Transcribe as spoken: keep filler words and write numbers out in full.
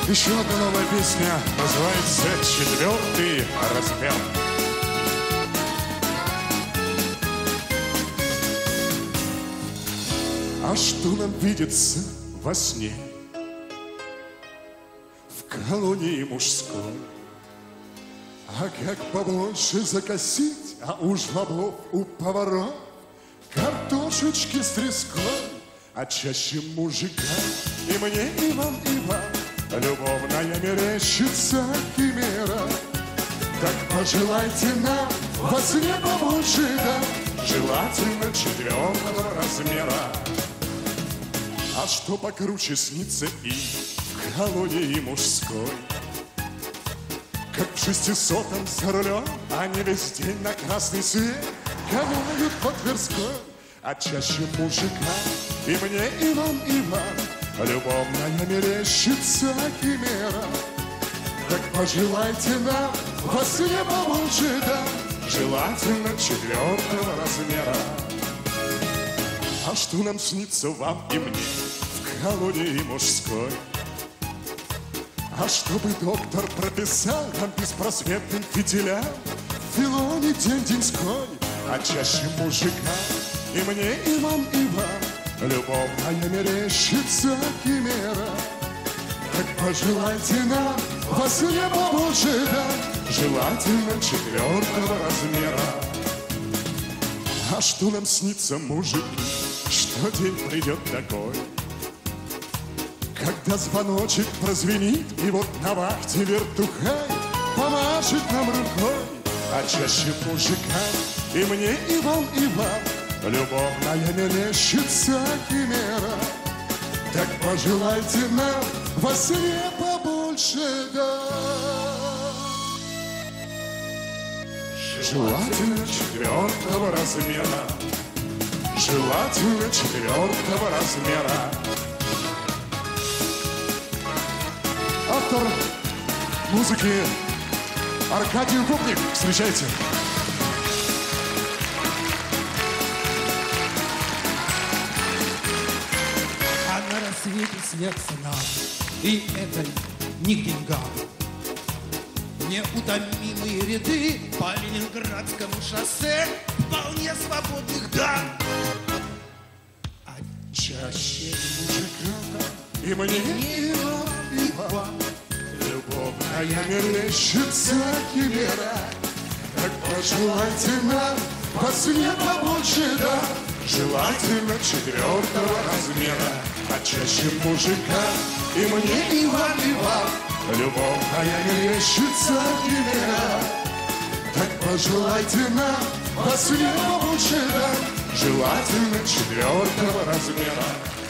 Еще одна новая песня, называется «Четвертый размер». А что нам видится во сне в колонии мужской? А как побольше закосить, а уж баблов у поваров, картошечки с треской, а чаще мужика. И мне, и вам, и вам любовная мерещится химера. Так пожелайте нам во сне побольше, да, желательно четвертого размера. А что покруче снится и в колонии мужской, как в шестисотом за рулем, они весь день на красный свет гоняют по Тверской, а чаще мужика. И мне, и вам, и вам любовная мерещится химера. Так пожелайте нам во сне побольше, да, желательно четвертого размера. А что нам снится вам и мне в колонии мужской? А чтобы доктор прописал нам беспросветным фитилям в филоне день-деньской, а чаще мужика. И мне, и вам, и вам любовная мерещится химера. Так пожелайте нам во сне побольше, да, желательно четвертого размера. А что нам снится, мужики, что день придет такой, когда звоночек прозвенит, и вот на вахте вертухай помашет нам рукой, а чаще мужика. И мне, и вам, и вам любовная мерещится химера. Так пожелайте нам во сне побольше, да, желательно четвертого размера. Желательно четвертого размера. Автор музыки Аркадий Укупник. Встречайте. А на рассвете снятся нам, и это не к деньгам, неутомимые ряды по Ленинградскому шоссе вполне свободных дам. А чаще мужика. И мне, и вам, и вам любовная мерещится химера. Так пожелайте нам во сне побольше, да, желательно четвертого размера, а чаще мужика. И мне, и вам, и вам любовная мерещится химера. Так пожелайте нам во сне побольше, да, желательно четвертого размера.